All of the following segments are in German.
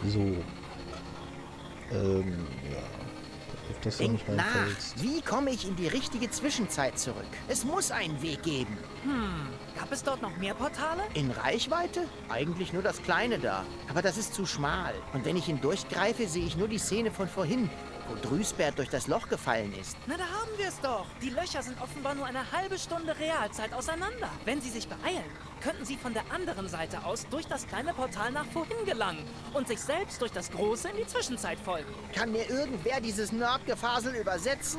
So. Ja. Das Denkt nach, wie komme ich in die richtige Zwischenzeit zurück? Es muss einen Weg geben. Gab es dort noch mehr Portale? In Reichweite? Eigentlich nur das kleine da. Aber das ist zu schmal. Und wenn ich hindurchgreife, sehe ich nur die Szene von vorhin, wo Drüsbert durch das Loch gefallen ist. Na, da haben wir es doch. Die Löcher sind offenbar nur eine halbe Stunde Realzeit auseinander. Wenn Sie sich beeilen, könnten Sie von der anderen Seite aus durch das kleine Portal nach vorhin gelangen und sich selbst durch das große in die Zwischenzeit folgen. Kann mir irgendwer dieses Nerdgefasel übersetzen?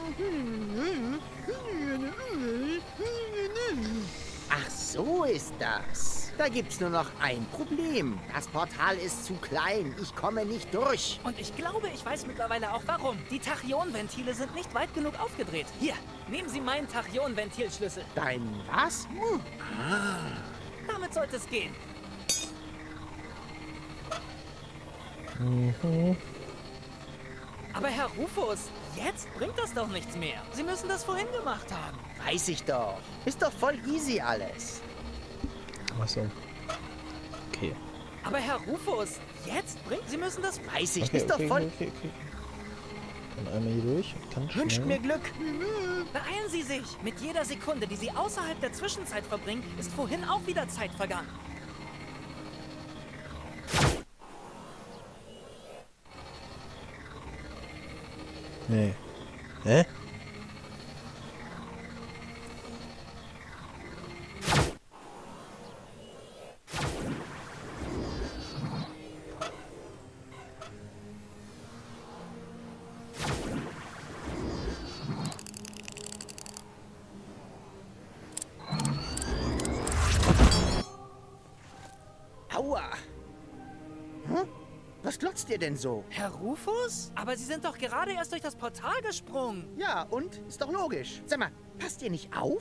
Ach, so ist das. Da gibt's nur noch ein Problem. Das Portal ist zu klein. Ich komme nicht durch. Und ich glaube, ich weiß mittlerweile auch warum. Die Tachyon-Ventile sind nicht weit genug aufgedreht. Hier, nehmen Sie meinen Tachyon-Ventilschlüssel. Dein was? Damit sollte es gehen. Aber Herr Rufus, jetzt bringt das doch nichts mehr. Sie müssen das vorhin gemacht haben. Weiß ich doch. Ist doch voll easy alles. Achso. Okay. Aber Herr Rufus, jetzt bringt... Sie müssen das... Weiß ich, Okay, ist doch voll... Okay. Dann einmal hier durch. Ganz schnell. Wünscht mir Glück. Beeilen Sie sich! Mit jeder Sekunde, die Sie außerhalb der Zwischenzeit verbringen, ist vorhin auch wieder Zeit vergangen. Nee. Hä? Aua. Was glotzt ihr denn so? Herr Rufus? Aber Sie sind doch gerade erst durch das Portal gesprungen. Ja, und? Ist doch logisch. Sag mal, passt ihr nicht auf?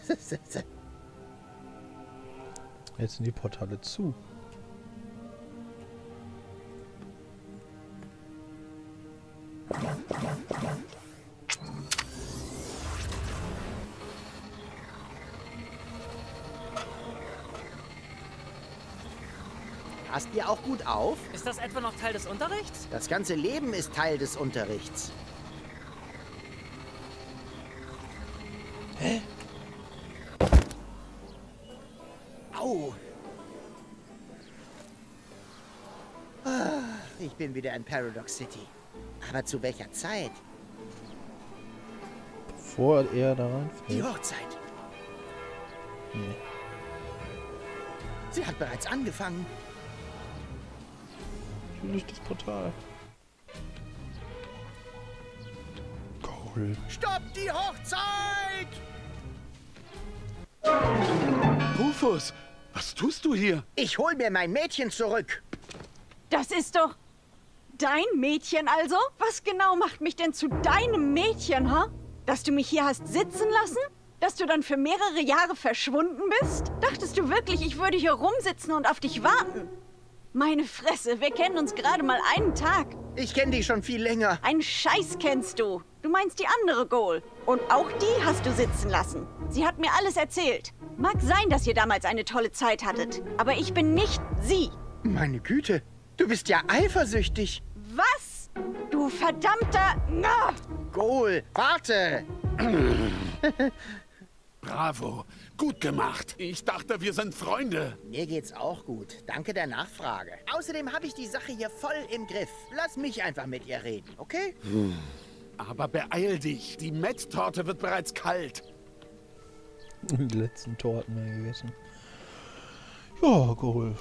Jetzt sind die Portale zu. Passt ihr auch gut auf? Ist das etwa noch Teil des Unterrichts? Das ganze Leben ist Teil des Unterrichts. Hä? Au. Ich bin wieder in Paradox City. Aber zu welcher Zeit? Bevor er da reinfällt. Die Hochzeit. Nee. Sie hat bereits angefangen. Natürlich das Portal. Goal. Stoppt die Hochzeit! Rufus, was tust du hier? Ich hol mir mein Mädchen zurück. Das ist doch dein Mädchen also? Was genau macht mich denn zu deinem Mädchen, ha? Dass du mich hier hast sitzen lassen? Dass du dann für mehrere Jahre verschwunden bist? Dachtest du wirklich, ich würde hier rumsitzen und auf dich warten? Meine Fresse, wir kennen uns gerade mal einen Tag. Ich kenne dich schon viel länger. Einen Scheiß kennst du. Du meinst die andere Goal. Und auch die hast du sitzen lassen. Sie hat mir alles erzählt. Mag sein, dass ihr damals eine tolle Zeit hattet. Aber ich bin nicht sie. Meine Güte, du bist ja eifersüchtig. Was? Du verdammter... Na! Goal, warte! Bravo, gut gemacht. Ich dachte, wir sind Freunde. Mir geht's auch gut. Danke der Nachfrage. Außerdem habe ich die Sache hier voll im Griff. Lass mich einfach mit ihr reden, okay? Aber beeil dich, die Met-Torte wird bereits kalt. Die letzten Torten mehr gegessen. Ja, Goal.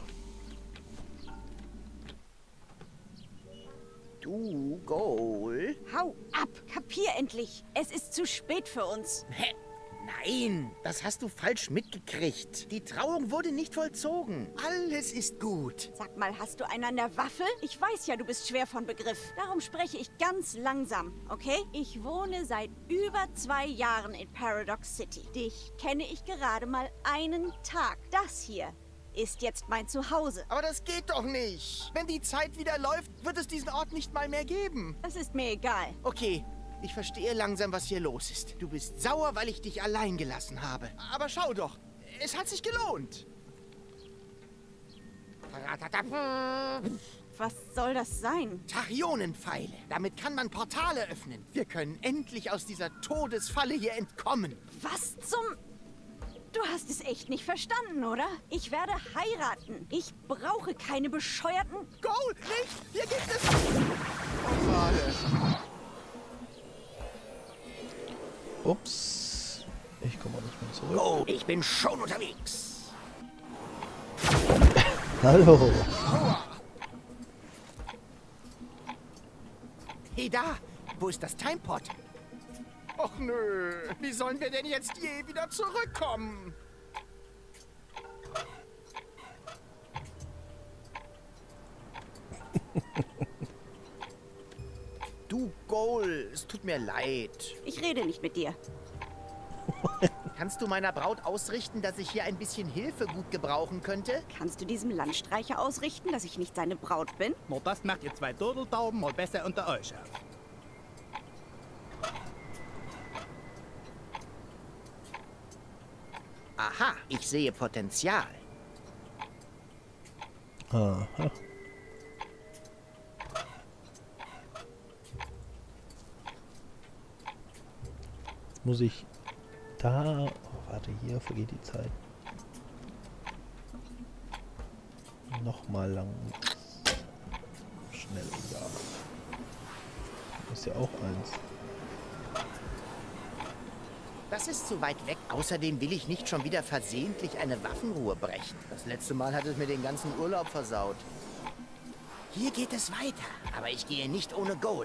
Du, Goal? Hau ab! Kapier endlich! Es ist zu spät für uns. Hä? Nein, das hast du falsch mitgekriegt. Die Trauung wurde nicht vollzogen. Alles ist gut. Sag mal, hast du einen an der Waffel? Ich weiß ja, du bist schwer von Begriff. Darum spreche ich ganz langsam, okay? Ich wohne seit über 2 Jahren in Paradox City. Dich kenne ich gerade mal einen Tag. Das hier ist jetzt mein Zuhause. Aber das geht doch nicht. Wenn die Zeit wieder läuft, wird es diesen Ort nicht mal mehr geben. Das ist mir egal. Okay, ich verstehe langsam, was hier los ist. Du bist sauer, weil ich dich allein gelassen habe. Aber schau doch, es hat sich gelohnt. Was soll das sein? Tachyonenpfeile. Damit kann man Portale öffnen. Wir können endlich aus dieser Todesfalle hier entkommen. Was zum... Du hast es echt nicht verstanden, oder? Ich werde heiraten. Ich brauche keine bescheuerten... Goal, nicht! Hier gibt es... Oh, schade. Ups. Ich komme auch nicht mehr zurück. Goal, ich bin schon unterwegs. Hallo. Hey, da! Wo ist das Timepot? Och nö, wie sollen wir denn jetzt je wieder zurückkommen? Du, Goal, es tut mir leid. Ich rede nicht mit dir. Kannst du meiner Braut ausrichten, dass ich hier ein bisschen Hilfe gut gebrauchen könnte? Kannst du diesem Landstreicher ausrichten, dass ich nicht seine Braut bin? Na, das macht ihr zwei Turteltauben mal besser unter euch aus. Aha, ich sehe Potenzial. Aha. Jetzt muss ich da... Oh, warte, hier vergeht die Zeit. Nochmal lang. Schnell, ja. Das ist ja auch eins. Das ist zu weit weg. Außerdem will ich nicht schon wieder versehentlich eine Waffenruhe brechen. Das letzte Mal hat es mir den ganzen Urlaub versaut. Hier geht es weiter, aber ich gehe nicht ohne Goal.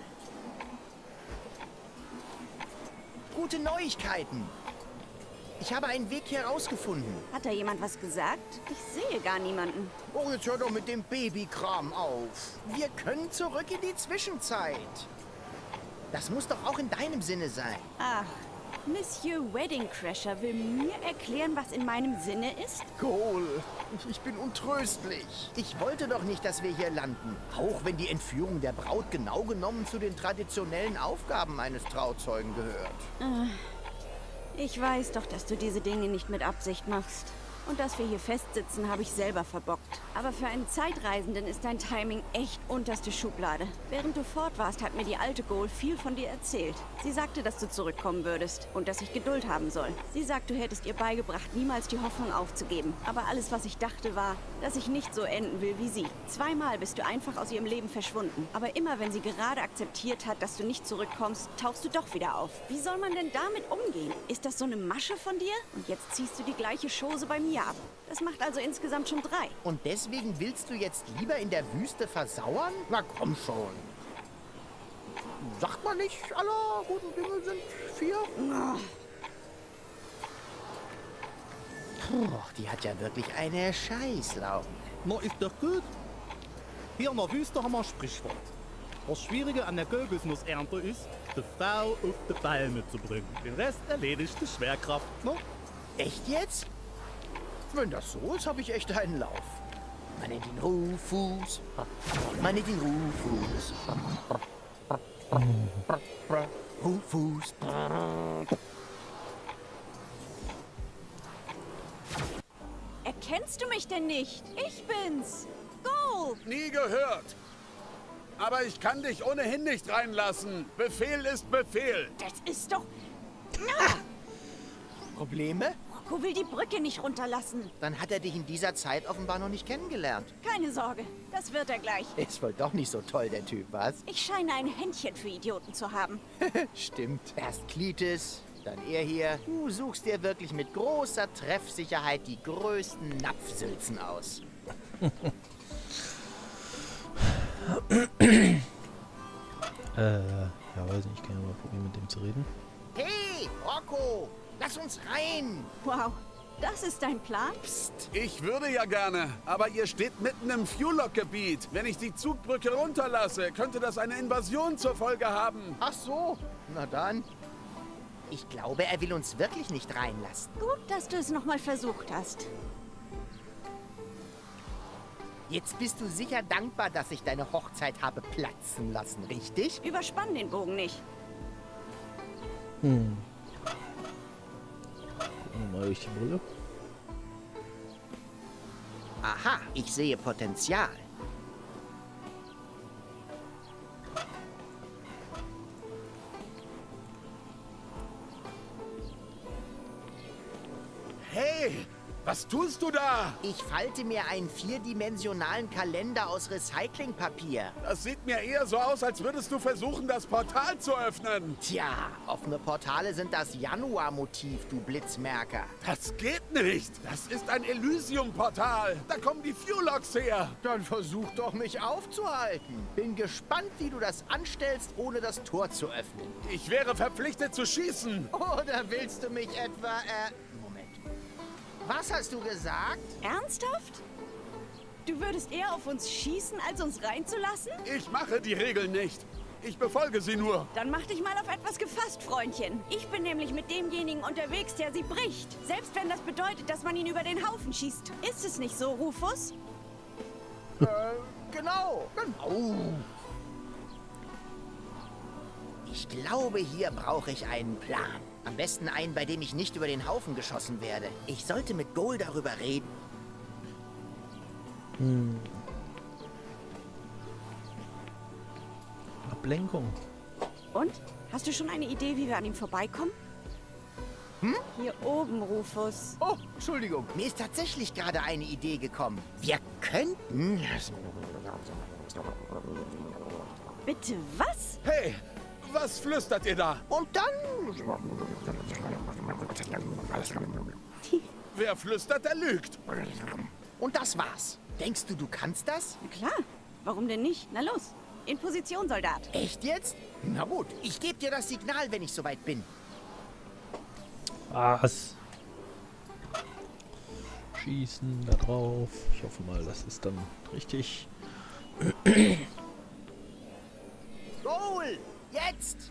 Gute Neuigkeiten. Ich habe einen Weg hier rausgefunden. Hat da jemand was gesagt? Ich sehe gar niemanden. Oh, jetzt hör doch mit dem Babykram auf. Wir können zurück in die Zwischenzeit. Das muss doch auch in deinem Sinne sein. Ach, Monsieur Wedding Crasher will mir erklären, was in meinem Sinne ist? Goal, ich bin untröstlich. Ich wollte doch nicht, dass wir hier landen. Auch wenn die Entführung der Braut genau genommen zu den traditionellen Aufgaben eines Trauzeugen gehört. Ich weiß doch, dass du diese Dinge nicht mit Absicht machst. Und dass wir hier festsitzen, habe ich selber verbockt. Aber für einen Zeitreisenden ist dein Timing echt unterste Schublade. Während du fort warst, hat mir die alte Goal viel von dir erzählt. Sie sagte, dass du zurückkommen würdest und dass ich Geduld haben soll. Sie sagt, du hättest ihr beigebracht, niemals die Hoffnung aufzugeben. Aber alles, was ich dachte, war, dass ich nicht so enden will wie sie. Zweimal bist du einfach aus ihrem Leben verschwunden. Aber immer, wenn sie gerade akzeptiert hat, dass du nicht zurückkommst, tauchst du doch wieder auf. Wie soll man denn damit umgehen? Ist das so eine Masche von dir? Und jetzt ziehst du die gleiche Chose bei mir ab. Das macht also insgesamt schon 3. Und deswegen willst du jetzt lieber in der Wüste versauern? Na komm schon. Sagt man nicht, alle guten Dinge sind 4? Puh, die hat ja wirklich eine Scheißlaune. Na, ist doch gut. Hier in der Wüste haben wir ein Sprichwort. Das Schwierige an der Kokosnussernte ist, die Frau auf die Palme zu bringen. Den Rest erledigt die Schwerkraft, ne? Echt jetzt? Wenn das so ist, habe ich echt einen Lauf. Man nennt ihn Rufus. Man nennt ihn Rufus. Rufus. Erkennst du mich denn nicht? Ich bin's. Goal! Nie gehört. Aber ich kann dich ohnehin nicht reinlassen. Befehl ist Befehl. Das ist doch... Probleme? Rocco will die Brücke nicht runterlassen. Dann hat er dich in dieser Zeit offenbar noch nicht kennengelernt. Keine Sorge, das wird er gleich. Ist wohl doch nicht so toll, der Typ, was? Ich scheine ein Händchen für Idioten zu haben. Stimmt. Erst Klitis, dann er hier. Du suchst dir wirklich mit großer Treffsicherheit die größten Napfsülzen aus. Ja, weiß nicht, ich kann ja mal probieren, mit dem zu reden. Hey, Rocco, lass uns rein. Wow, das ist dein Plan? Psst. Ich würde ja gerne, aber ihr steht mitten im Fuelock-Gebiet. Wenn ich die Zugbrücke runterlasse, könnte das eine Invasion zur Folge haben. Ach so, na dann. Ich glaube, er will uns wirklich nicht reinlassen. Gut, dass du es nochmal versucht hast. Jetzt bist du sicher dankbar, dass ich deine Hochzeit habe platzen lassen, richtig? Überspann den Bogen nicht. Gucken wir mal durch die Brille. Aha, ich sehe Potenzial. Hey, was tust du da? Ich falte mir einen 4-dimensionalen Kalender aus Recyclingpapier. Das sieht mir eher so aus, als würdest du versuchen, das Portal zu öffnen. Tja, offene Portale sind das Januar-Motiv, du Blitzmerker. Das geht nicht. Das ist ein Elysium-Portal. Da kommen die Fuelox her. Dann versuch doch, mich aufzuhalten. Bin gespannt, wie du das anstellst, ohne das Tor zu öffnen. Ich wäre verpflichtet zu schießen. Oder willst du mich etwa, Moment. Was hast du gesagt? Ernsthaft? Du würdest eher auf uns schießen, als uns reinzulassen? Ich mache die Regeln nicht. Ich befolge sie nur. Dann mach dich mal auf etwas gefasst, Freundchen. Ich bin nämlich mit demjenigen unterwegs, der sie bricht. Selbst wenn das bedeutet, dass man ihn über den Haufen schießt. Ist es nicht so, Rufus? Genau. Ich glaube, hier brauche ich einen Plan. Am besten einen, bei dem ich nicht über den Haufen geschossen werde. Ich sollte mit Goal darüber reden. Ablenkung. Und? Hast du schon eine Idee, wie wir an ihm vorbeikommen? Hier oben, Rufus. Oh, Entschuldigung. Mir ist tatsächlich gerade eine Idee gekommen. Wir könnten... Bitte was? Hey, was flüstert ihr da? Und dann... Wer flüstert, der lügt. Und das war's. Denkst du, du kannst das? Na klar. Warum denn nicht? Na los. In Position, Soldat. Echt jetzt? Na gut, ich gebe dir das Signal, wenn ich soweit bin. Was? Schießen da drauf. Ich hoffe mal, das ist dann richtig. Goal! Jetzt!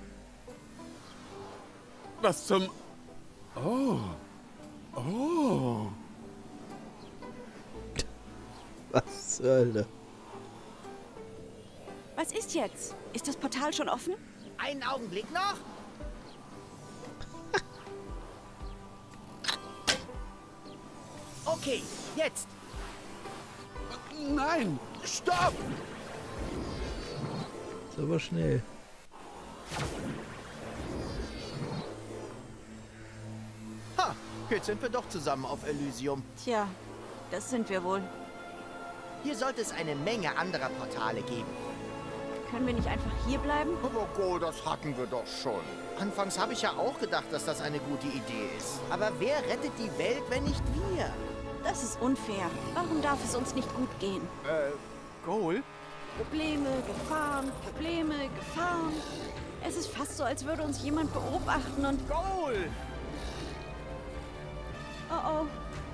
Was zum... Oh. Oh. Was zur Hölle? Was ist jetzt? Ist das Portal schon offen? Einen Augenblick noch. Okay, jetzt. Nein, stopp! Ist aber schnell. Ha, jetzt sind wir doch zusammen auf Elysium. Tja, das sind wir wohl. Hier sollte es eine Menge anderer Portale geben. Können wir nicht einfach hier bleiben? Aber Goal, das hatten wir doch schon. Anfangs habe ich ja auch gedacht, dass das eine gute Idee ist. Aber wer rettet die Welt, wenn nicht wir? Das ist unfair. Warum darf es uns nicht gut gehen? Goal? Probleme, Gefahren, Probleme, Gefahren. Es ist fast so, als würde uns jemand beobachten und... Goal! Oh oh.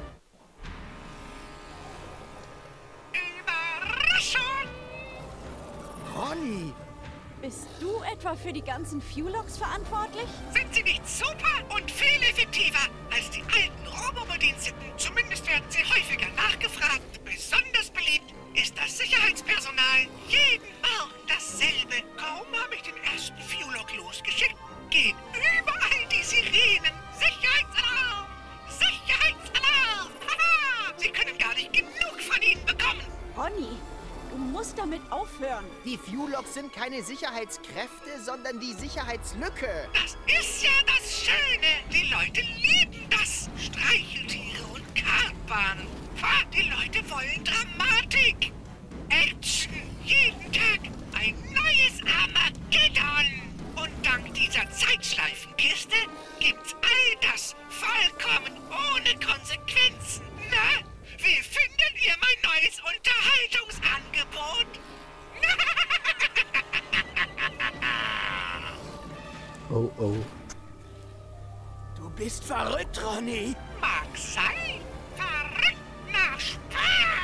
Überraschung! Ronny! Bist du etwa für die ganzen Fuelox verantwortlich? Sind sie nicht super und viel effektiver als die alten Robo-Bediensteten? Zumindest werden sie häufiger nachgefragt. Besonders beliebt ist das Sicherheitspersonal. Jeden Morgen dasselbe. Kaum habe ich den ersten Fuelog losgeschickt, gehen überall die Sirenen. Sicherheitsalarm! Sicherheitsalarm! Haha! Sie können gar nicht genug von ihnen bekommen. Ronny, du musst damit aufhören. Die Fuelox sind keine Sicherheitskräfte, sondern die Sicherheitslücke. Das ist ja das Schöne. Die Leute lieben das. Streicheltiere und Kartbahnen. Die Leute wollen Dramatik. Action. Jeden Tag ein neues Armageddon. Und dank dieser Zeitschleifenkiste gibt's all das vollkommen ohne Konsequenzen. Na, wie findet ihr mein neues Unterhaltungsangebot? Oh oh. Du bist verrückt, Ronny. Mag sein. Verrückt nach Spaß.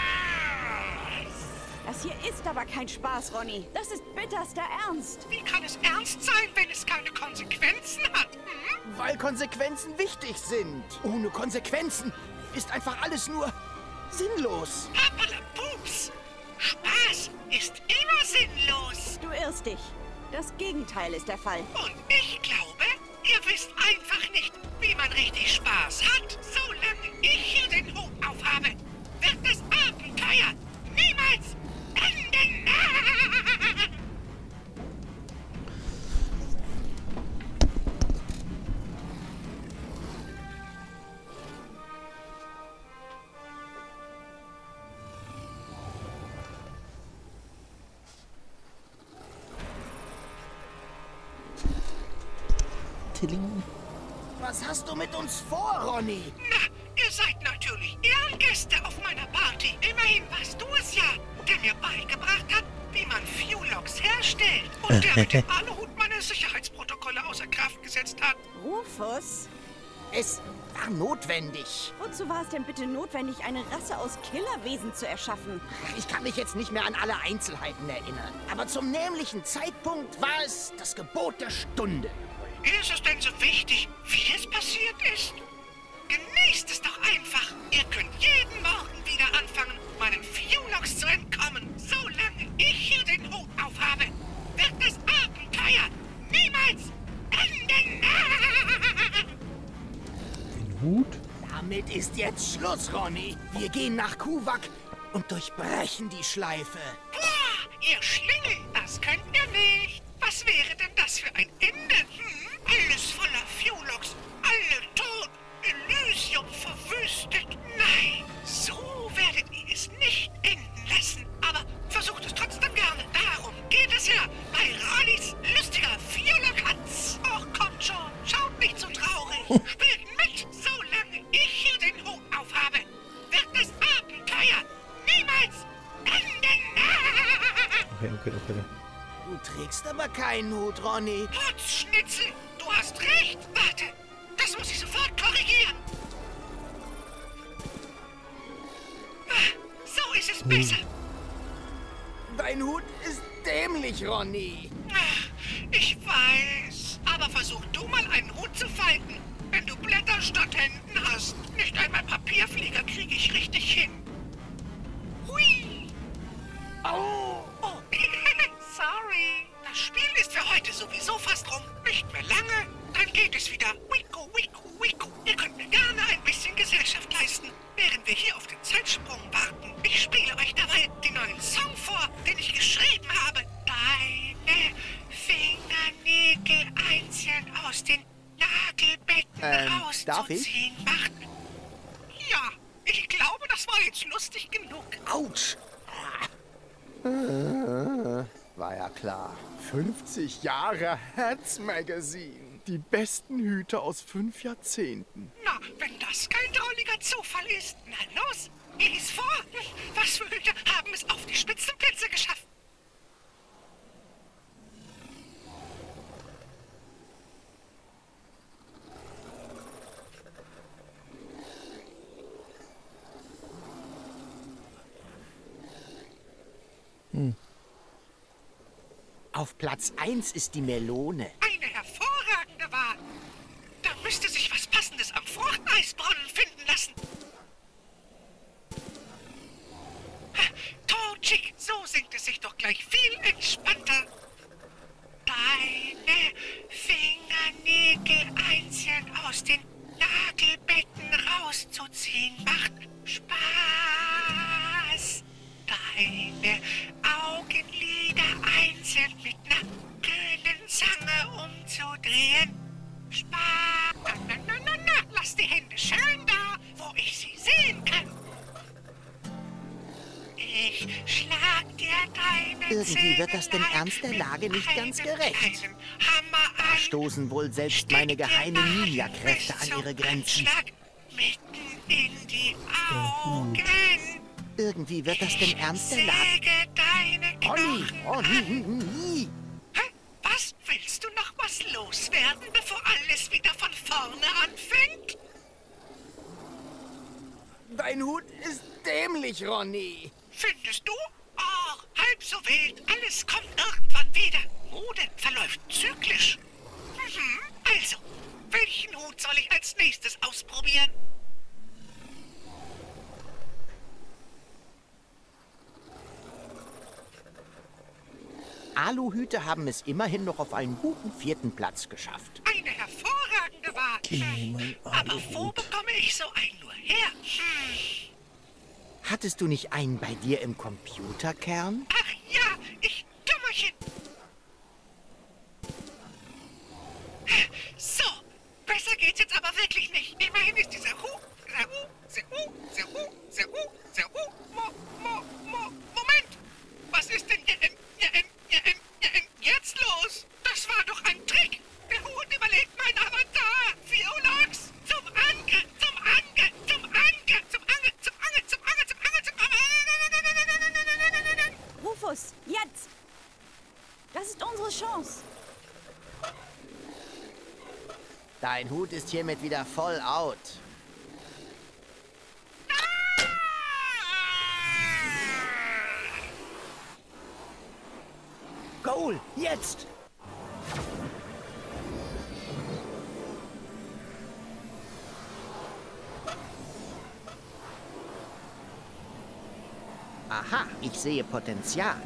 Das hier ist aber kein Spaß, Ronny. Das ist bitterster Ernst. Wie kann es ernst sein, wenn es keine Konsequenzen hat? Hm? Weil Konsequenzen wichtig sind. Ohne Konsequenzen ist einfach alles nur sinnlos. Papperlepups. Spaß ist immer sinnlos. Du irrst dich. Das Gegenteil ist der Fall. Und ich glaube, ihr wisst einfach nicht, wie man richtig Spaß hat. Solange ich hier den Hut aufhabe, wird das Abenteuer Abenteuer niemals enden. Tilling. Was hast du mit uns vor, Ronny? Na, ihr seid natürlich Ehrengäste auf meiner Party. Immerhin warst du es ja, der mir beigebracht hat, wie man Fuelox herstellt. Und der mit dem Aluhut meine Sicherheitsprotokolle außer Kraft gesetzt hat. Rufus, Es war notwendig. wozu war es denn bitte notwendig, eine Rasse aus Killerwesen zu erschaffen? Ich kann mich jetzt nicht mehr an alle Einzelheiten erinnern. Aber zum nämlichen Zeitpunkt war es das Gebot der Stunde. Ist es denn so wichtig, wie es passiert ist? Genießt es doch einfach. Ihr könnt jeden Morgen wieder anfangen, meinen Fuelox zu entkommen. Solange ich hier den Hut aufhabe, wird das Abenteuer niemals enden. Den Hut? Damit ist jetzt Schluss, Ronny. Wir gehen nach Kuwak und durchbrechen die Schleife. Boah, ihr Schlingel, das könnt ihr nicht. Was wäre denn das für ein Ende? Alles voller Fuelox, alle tot, Elysium verwüstet. Nein, so werdet ihr es nicht enden lassen. Aber versucht es trotzdem gerne. Darum geht es ja bei Ronnys lustiger Fuelox-Hatz. Och, kommt schon, schaut nicht so traurig. Spielt mit, solange ich hier den Hut aufhabe. Wird das Abenteuer niemals enden. Okay. Du trägst aber keinen Hut, Ronny. Putzschnitzel, du hast recht. Warte, das muss ich sofort korrigieren. So ist es besser. Dein Hut ist dämlich, Ronny. Ich weiß, aber versuch du mal einen Hut zu falten, wenn du Blätter statt Händen hast. Nicht einmal Papierflieger kriege ich richtig hin. Hui. Au. Oh, sorry. Das Spiel ist für heute sowieso fast rum. Nicht mehr lange, dann geht es wieder. Wiku, wiku, wiku. Ihr könnt mir gerne ein bisschen Gesellschaft leisten, während wir hier auf den Zeitsprung warten. Ich spiele euch dabei den neuen Song vor, den ich geschrieben habe. Deine Fingernägel einzeln aus den Nagelbetten darf ich? rauszuziehen macht. Ja, ich glaube, das war jetzt lustig genug. Autsch. War ja klar. 50 Jahre Hats Magazine. Die besten Hüte aus 5 Jahrzehnten. Na, wenn das kein drolliger Zufall ist. Na los, lies vor. Was für Hüte haben es auf die Spitzenplätze geschafft? Auf Platz 1 ist die Melone. Eine hervorragende Wahl. Da müsste sich was Passendes am Fruchteisbrunnen finden lassen. Totschig, so singt es sich doch gleich viel entspannter. Deine Fingernägel einzeln aus den Nagelbetten rauszuziehen macht Spaß. Deine Augenlider einzeln mit ner grünen Zange umzudrehen. Spaß. Na, lass die Hände schön da, wo ich sie sehen kann. Ich schlag dir deine Irgendwie wird das dem Zähne Ernst der Lage nicht ganz mit einem gerecht. kleinen Hammer Da an. stoßen wohl selbst meine geheimen Ninja-Kräfte an ihre Grenzen. Schlag mitten in die Augen. Irgendwie wird das dem Ernst der Lage... Säge deine Ronny, Knochen an. Ronny. Hä? Was? Willst du noch was loswerden, bevor alles wieder von vorne anfängt? Dein Hut ist dämlich, Ronny. Findest du? Ach, halb so wild. Alles kommt irgendwann wieder. Mode verläuft zyklisch. Also, welchen Hut soll ich als nächstes ausprobieren? Aluhüte haben es immerhin noch auf einen guten 4. Platz geschafft. Eine hervorragende Wahl. Okay, mein Aber wo Aluhut. bekomme ich so einen nur her? Hattest du nicht einen bei dir im Computerkern? Ach ja, ich Dummerchen. So, besser geht's jetzt aber wirklich nicht. Immerhin ist dieser Moment! Was ist denn jetzt los? Das war doch ein Trick! Der Hut überlebt mein Avatar! Violax! Zum Anke! Zum Anke! Zum Anke! Zum Anke! Zum Anke! Zum Anke! Zum Anke! Zum Anke! Rufus, jetzt! Das ist unsere Chance. Dein Hut ist hiermit wieder voll out. Goal, jetzt! Aha, ich sehe Potenzial.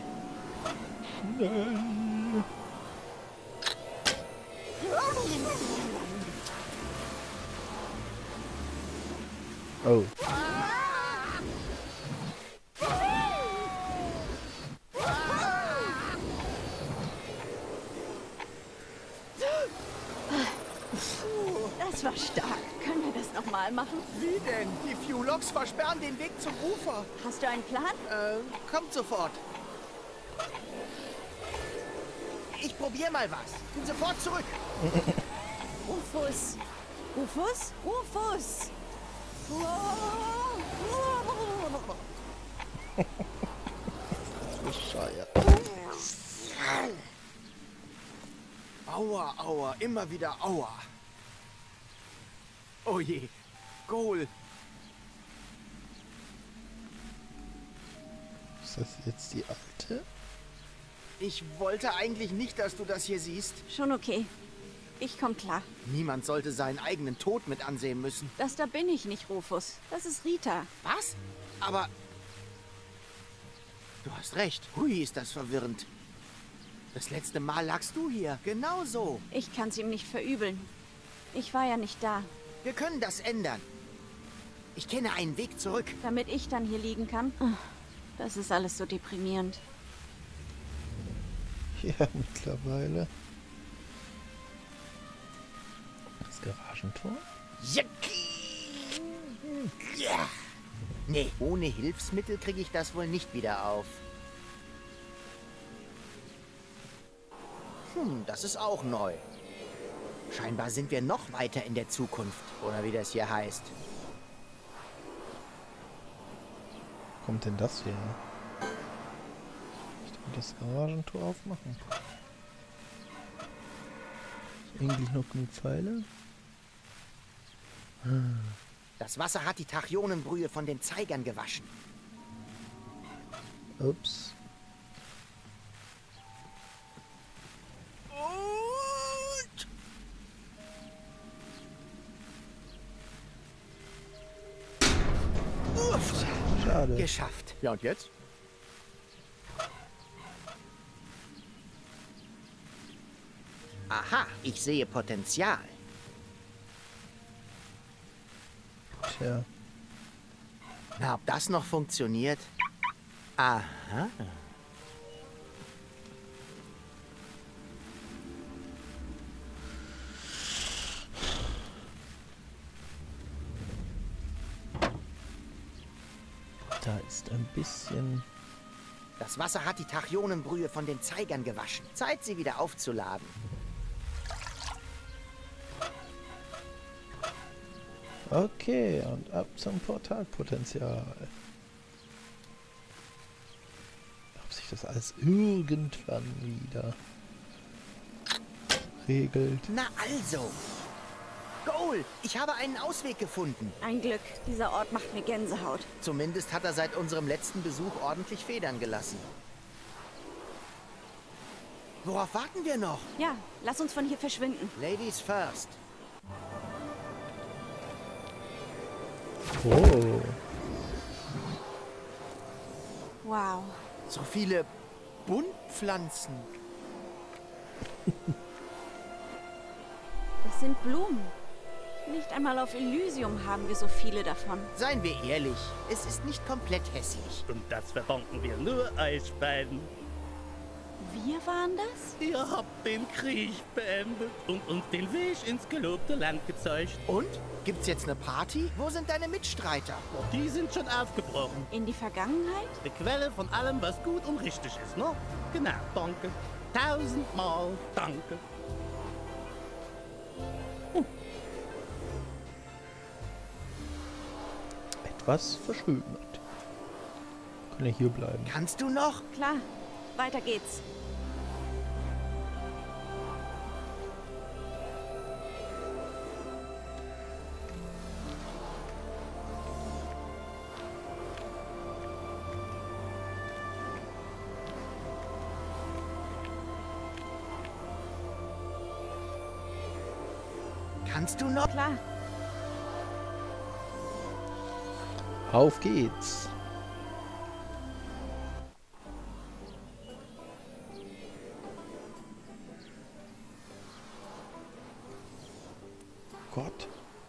Oh. Das war stark. Können wir das nochmal machen? Wie denn? Die Fuelox versperren den Weg zum Ufer. Hast du einen Plan? Kommt sofort. Ich probiere mal was. Bin sofort zurück. Rufus! Rufus? Rufus! Bescheuert. Aua, aua, immer wieder aua. Oh je, Goal. Ist das jetzt die alte? Ich wollte eigentlich nicht, dass du das hier siehst. Schon okay. Ich komm klar. Niemand sollte seinen eigenen Tod mit ansehen müssen. Das da bin ich nicht, Rufus. Das ist Rita. Was? Aber... Du hast recht. Hui, ist das verwirrend. Das letzte Mal lagst du hier. Genau so. Ich kann's ihm nicht verübeln. Ich war ja nicht da. Wir können das ändern. Ich kenne einen Weg zurück. Damit ich dann hier liegen kann. Das ist alles so deprimierend. Ja, mittlerweile. Das Garagentor? Ja. Nee, ohne Hilfsmittel kriege ich das wohl nicht wieder auf. Das ist auch neu. Scheinbar sind wir noch weiter in der Zukunft, oder wie das hier heißt. Wo kommt denn das hier? Ich will das Garagentor aufmachen. Ist eigentlich noch genug Pfeile? Das Wasser hat die Tachionenbrühe von den Zeigern gewaschen. Ups. Und... Uff, Schade. geschafft. Ja, und jetzt? Aha, ich sehe Potenzial. Tja. Na, ob das noch funktioniert? Aha. Da ist ein bisschen... Das Wasser hat die Tachionenbrühe von den Zeigern gewaschen. Zeit, sie wieder aufzuladen. Okay, und ab zum Portalpotenzial. Ob sich das alles irgendwann wieder regelt. Na also. Goal, ich habe einen Ausweg gefunden. Ein Glück. Dieser Ort macht mir Gänsehaut. Zumindest hat er seit unserem letzten Besuch ordentlich Federn gelassen. Worauf warten wir noch? Ja, lass uns von hier verschwinden. Ladies first. Oh. Wow. So viele Buntpflanzen. Das sind Blumen. Nicht einmal auf Elysium haben wir so viele davon. Seien wir ehrlich, es ist nicht komplett hässlich. Und das verdanken wir nur euch beiden. Wir waren das? Ihr habt den Krieg beendet und uns den Weg ins gelobte Land gezeigt. Und? Gibt's jetzt eine Party? Wo sind deine Mitstreiter? Die sind schon aufgebrochen. In die Vergangenheit? Die Quelle von allem, was gut und richtig ist, ne? Genau, danke. 1000-mal danke. Etwas verschwimmt. Können ja hier bleiben. Kannst du noch? Klar. Weiter geht's. Kannst du noch? Klar. Auf geht's. Gott.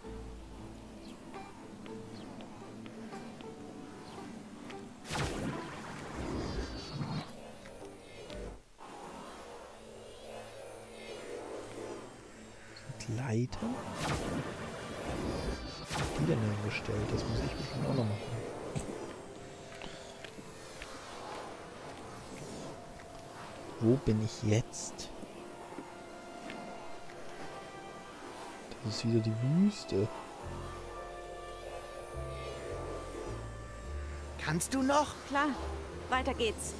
Sind Leitern? Die denn hingestellt? Das muss ich bestimmt auch noch machen. Wo bin ich jetzt? Das ist wieder die Wüste. Kannst du noch? Klar. Weiter geht's.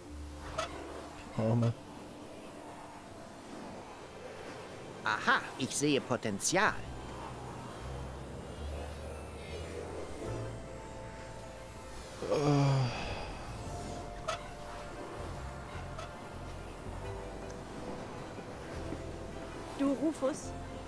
Arme. Aha, ich sehe Potenzial. Du, Rufus?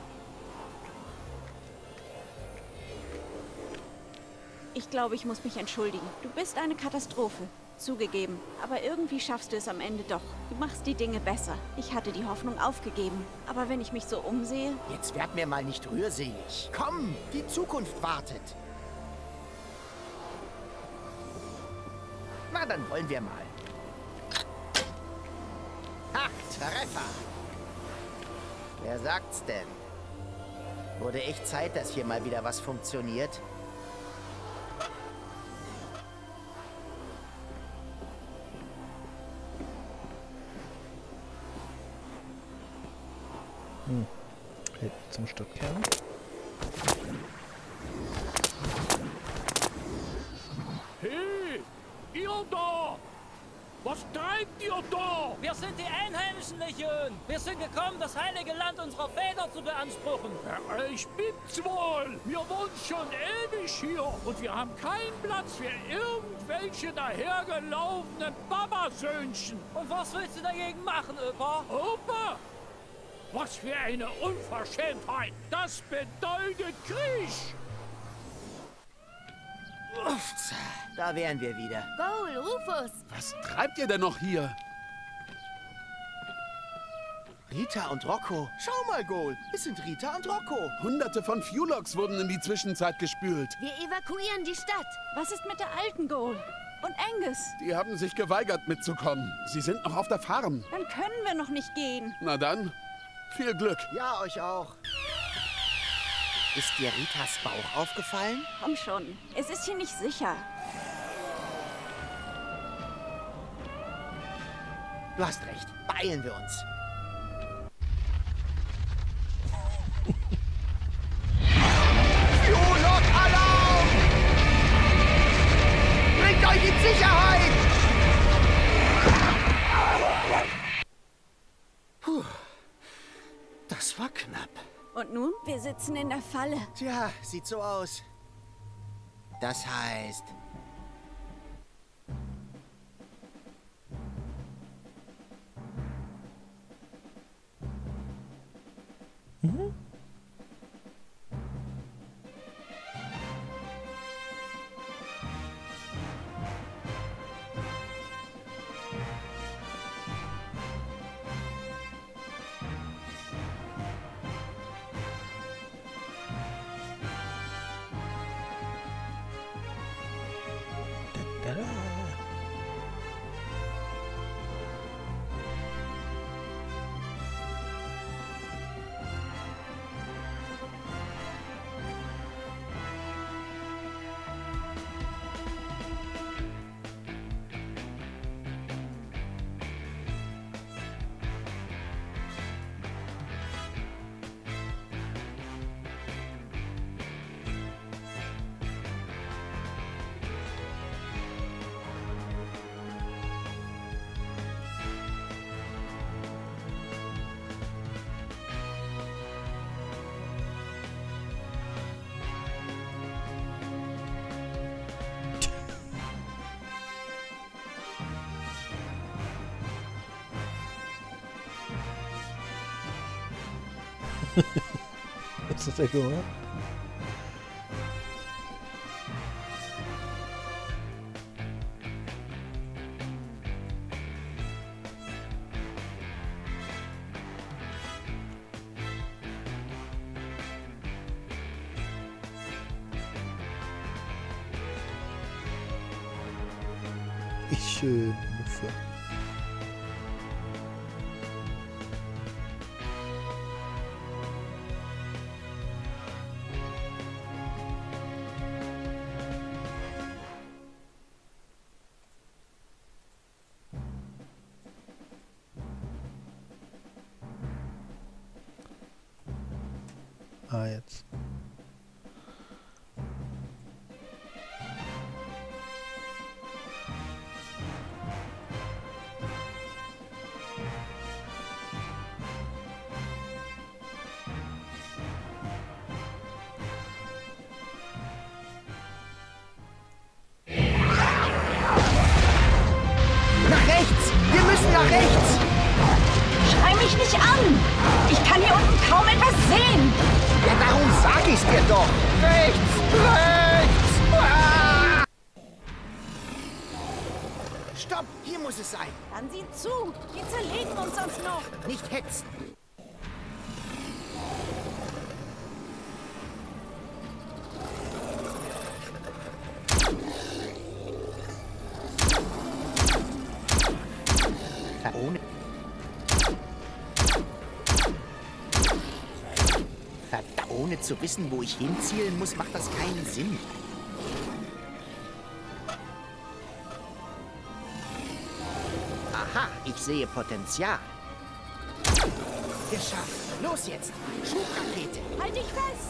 Ich glaube, ich muss mich entschuldigen. Du bist eine Katastrophe. Zugegeben. Aber irgendwie schaffst du es am Ende doch. Du machst die Dinge besser. Ich hatte die Hoffnung aufgegeben. Aber wenn ich mich so umsehe... Jetzt werd mir mal nicht rührselig. Komm, die Zukunft wartet. Na, dann wollen wir mal. Ha, Treffer. Wer sagt's denn? Wurde echt Zeit, dass hier mal wieder was funktioniert. Zum Stadtkern. Hey, ihr da! Was treibt ihr da? Wir sind die Einheimischen, Legion. Wir sind gekommen, das heilige Land unserer Väter zu beanspruchen. Ja, ich bin's wohl. Wir wohnen schon ewig hier und wir haben keinen Platz für irgendwelche dahergelaufenen Babasöhnchen. Und was willst du dagegen machen, Opa? Opa! Was für eine Unverschämtheit! Das bedeutet Krieg! Uff, da wären wir wieder. Goal, Rufus! Was treibt ihr denn noch hier? Rita und Rocco. Schau mal, Goal. Es sind Rita und Rocco. Hunderte von Fuelogs wurden in die Zwischenzeit gespült. Wir evakuieren die Stadt. Was ist mit der alten Goal? Und Angus? Die haben sich geweigert mitzukommen. Sie sind noch auf der Farm. Dann können wir noch nicht gehen. Na dann, viel Glück. Ja, euch auch. Ist dir Ritas Bauch aufgefallen? Komm schon. Es ist hier nicht sicher. Du hast recht. Beeilen wir uns. Fuelog-Alarm! Bringt euch in Sicherheit! Puh, das war knapp. Und nun? Wir sitzen in der Falle. Tja, sieht so aus. Das heißt... Was hat er gemacht? Wie schön, Muffe. Ah, jetzt. Nach rechts! Wir müssen nach rechts! Schrei mich nicht an! Ich kann hier unten kaum etwas sehen! Ja, darum sag ich's dir doch! Rechts! Rechts! Ah! Stopp! Hier muss es sein! Dann sieh zu! Die zerlegen uns sonst noch! Nicht hetzen! Ohne... Ohne zu wissen, wo ich hinzielen muss, macht das keinen Sinn. Aha, ich sehe Potenzial. Geschafft. Los jetzt. Schubrakete. Halt dich fest!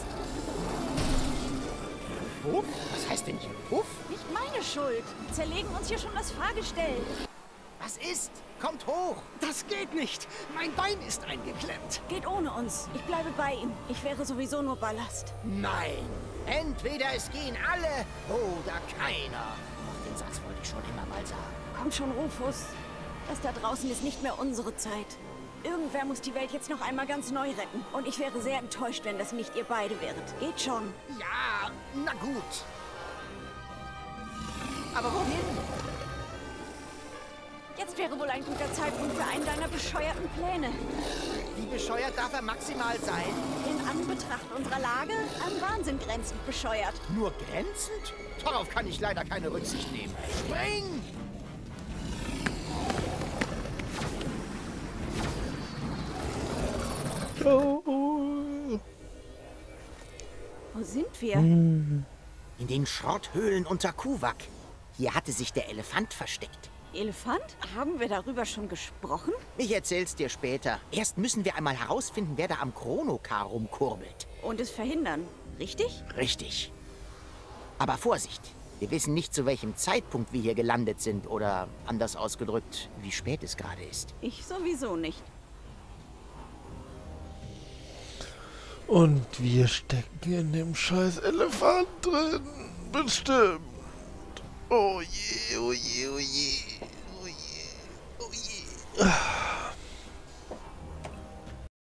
Puff? Was heißt denn hier Puff? Nicht meine Schuld. Die zerlegen uns hier schon das Fahrgestell. Was ist? Kommt hoch. Das geht nicht. Mein Bein ist eingeklemmt. Geht ohne uns. Ich bleibe bei ihm. Ich wäre sowieso nur Ballast. Nein. Entweder es gehen alle oder keiner. Den Satz wollte ich schon immer mal sagen. Komm schon, Rufus. Das da draußen ist nicht mehr unsere Zeit. Irgendwer muss die Welt jetzt noch einmal ganz neu retten. Und ich wäre sehr enttäuscht, wenn das nicht ihr beide wäret. Geht schon. Ja, na gut. Aber wohin? Jetzt wäre wohl ein guter Zeitpunkt für einen deiner bescheuerten Pläne. Wie bescheuert darf er maximal sein? In Anbetracht unserer Lage an Wahnsinn grenzend bescheuert. Nur grenzend? Darauf kann ich leider keine Rücksicht nehmen. Spring! Wo sind wir? In den Schrotthöhlen unter Kuwak. Hier hatte sich der Elefant versteckt. Elefant? Haben wir darüber schon gesprochen? Ich erzähl's dir später. Erst müssen wir einmal herausfinden, wer da am Chronokar rumkurbelt. Und es verhindern, richtig? Richtig. Aber Vorsicht! Wir wissen nicht, zu welchem Zeitpunkt wir hier gelandet sind oder, anders ausgedrückt, wie spät es gerade ist. Ich sowieso nicht. Und wir stecken in dem scheiß Elefant drin. Bestimmt. Oh je, oh je, oh je, oh je, oh je.